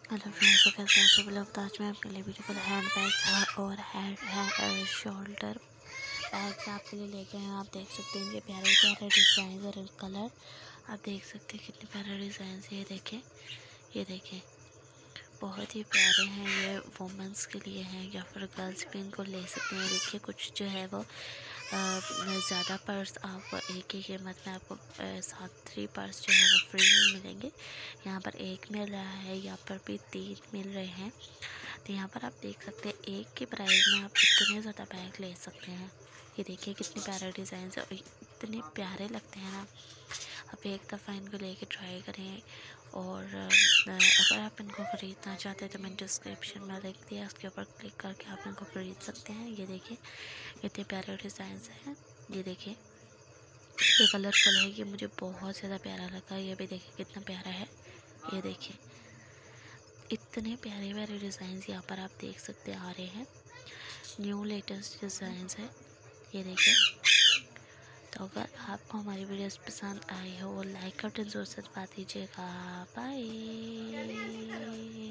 Hello friends, तो कैसे हैं सभी लोग। तो आज मैं आपके लिए ब्यूटीफुल हैंड बैग्स और हैंड शोल्डर बैग्स आपके लिए लेके आए हैं। आप देख सकते हैं ये प्यारे प्यारे डिज़ाइन और कलर आप देख सकते हैं कितने प्यारे डिज़ाइन है। ये देखें बहुत ही प्यारे हैं। ये वुमेंस के लिए हैं या फिर गर्ल्स भी इनको ले सकते हैं। देखिए कुछ जो है वो ज़्यादा पर्स आप एक ही कीमत में आपको 7 पर्स जो है वो फ्री में मिलेंगे। यहाँ पर एक मिल रहा है, यहाँ पर भी 3 मिल रहे हैं। तो यहाँ पर आप देख सकते हैं एक के प्राइस में आप इतने ज़्यादा बैग ले सकते हैं। ये देखिए कितने प्यारे डिज़ाइन है और इतने प्यारे लगते हैं ना। आप एक दफ़ा इनको लेके ट्राई करें। और अगर आप इनको ख़रीदना चाहते हैं तो मैंने डिस्क्रिप्शन में लिख दिया, उसके ऊपर क्लिक करके आप इनको ख़रीद सकते हैं। ये देखिए इतने प्यारे डिज़ाइन हैं। ये देखिए ये कलरफुल है, ये मुझे बहुत ज़्यादा प्यारा लगा। ये भी देखिए कितना प्यारा है। ये देखिए इतने प्यारे प्यारे डिज़ाइन यहाँ पर आप देख सकते आ रहे हैं। न्यू लेटेस्ट डिज़ाइन है। ये देखिए तो अगर आपको हमारी वीडियोस पसंद आई हो लाइक बटन ज़रूर से दबा दीजिएगा। बाय।